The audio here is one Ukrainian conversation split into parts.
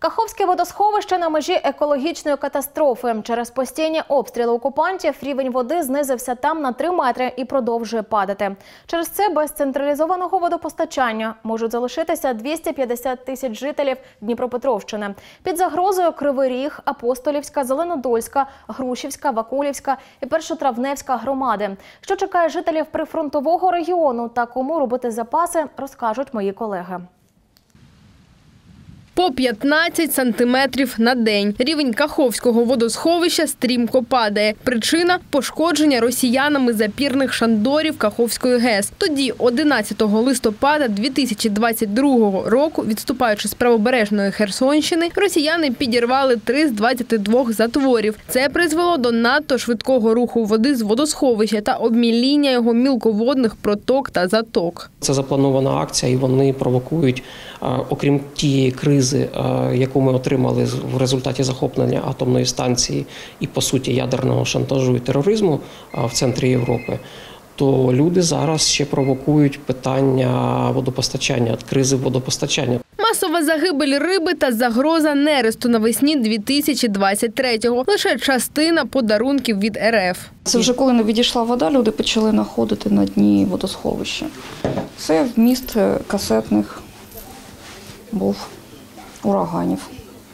Каховське водосховище на межі екологічної катастрофи. Через постійні обстріли окупантів рівень води знизився там на 3 метри і продовжує падати. Через це без централізованого водопостачання можуть залишитися 250 тисяч жителів Дніпропетровщини. Під загрозою Кривий Ріг, Апостолівська, Зеленодольська, Грушівська, Вакулівська і Першотравневська громади. Що чекає жителів прифронтового регіону та кому робити запаси, розкажуть мої колеги. По 15 сантиметрів на день. Рівень Каховського водосховища стрімко падає. Причина – пошкодження росіянами запірних шандорів Каховської ГЕС. Тоді, 11 листопада 2022 року, відступаючи з правобережної Херсонщини, росіяни підірвали 3 з 22 затворів. Це призвело до надто швидкого руху води з водосховища та обміління його мілководних проток та заток. Це запланована акція, і вони провокують, окрім тієї кризи, яку ми отримали в результаті захоплення атомної станції і, по суті, ядерного шантажу і тероризму в центрі Європи, то люди зараз ще провокують питання водопостачання, кризи водопостачання. Масова загибель риби та загроза нересту навесні 2023-го. Лише частина подарунків від РФ. Це вже коли не відійшла вода, люди почали знаходити на дні водосховища. Це вміст касетних був ураганів.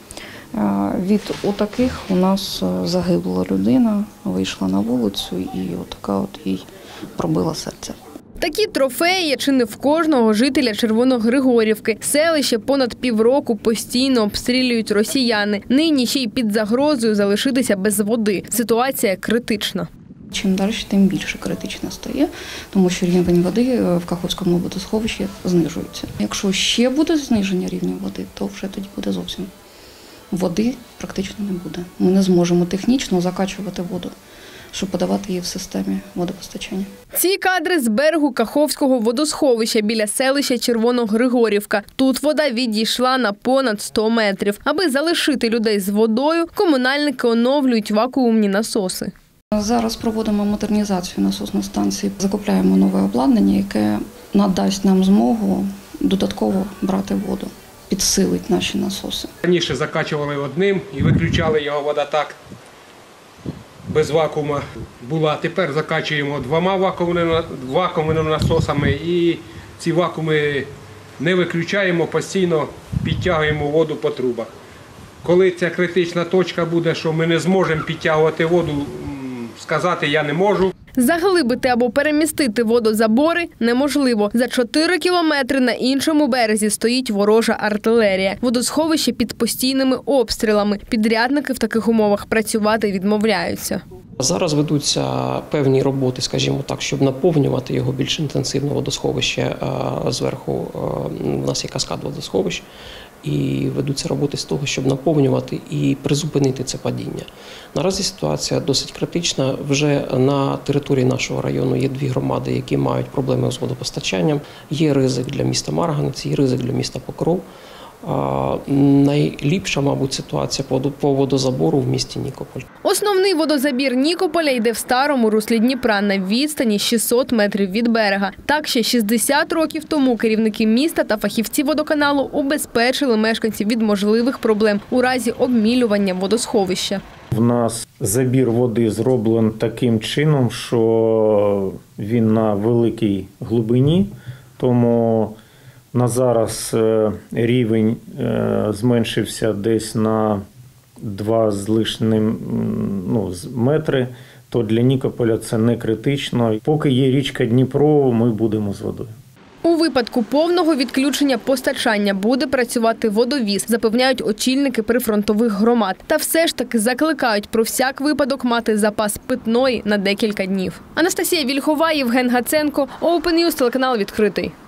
Від отаких у нас загибла людина, вийшла на вулицю і отака от їй пробила серце. Такі трофеї є чи не в кожного жителя Червоногригорівки. Селище понад півроку постійно обстрілюють росіяни. Нині ще й під загрозою залишитися без води. Ситуація критична. Чим далі, тим більше критично стає, тому що рівень води в Каховському водосховищі знижується. Якщо ще буде зниження рівня води, то вже тоді буде зовсім води практично не буде. Ми не зможемо технічно закачувати воду, щоб подавати її в системі водопостачання. Ці кадри з берегу Каховського водосховища біля селища Червоногригорівка. Тут вода відійшла на понад 100 метрів. Аби залишити людей з водою, комунальники оновлюють вакуумні насоси. Зараз проводимо модернізацію насосної станції, закупляємо нове обладнання, яке надасть нам змогу додатково брати воду, підсилить наші насоси. Раніше закачували одним і виключали його, вода так без вакуума була. Тепер закачуємо 2 вакуумними насосами і ці вакууми не виключаємо, постійно підтягуємо воду по трубах. Коли ця критична точка буде, що ми не зможемо підтягувати воду, сказати я не можу. Заглибити або перемістити водозабори неможливо. За 4 кілометри на іншому березі стоїть ворожа артилерія. Водосховище під постійними обстрілами. Підрядники в таких умовах працювати відмовляються. Зараз ведуться певні роботи, скажімо так, щоб наповнювати його більш інтенсивно водосховище. Зверху у нас є каскад водосховищ. І ведуться роботи з того, щоб наповнювати і призупинити це падіння. Наразі ситуація досить критична. Вже на території нашого району є 2 громади, які мають проблеми з водопостачанням. Є ризик для міста Марганець, є ризик для міста Покров. Найліпша, мабуть, ситуація по водозабору в місті Нікополь. Основний водозабір Нікополя йде в старому руслі Дніпра на відстані 600 метрів від берега. Так, ще 60 років тому керівники міста та фахівці водоканалу убезпечили мешканців від можливих проблем у разі обмілювання водосховища. У нас забір води зроблений таким чином, що він на великій глибині, тому на зараз рівень зменшився десь на 2 з лишнім метри, то для Нікополя це не критично. Поки є річка Дніпро, ми будемо з водою. У випадку повного відключення постачання буде працювати водовіз, запевняють очільники прифронтових громад. Та все ж таки закликають про всяк випадок мати запас питної на декілька днів. Анастасія Вільхова, Євген Гаценко, Open News, телеканал «Відкритий».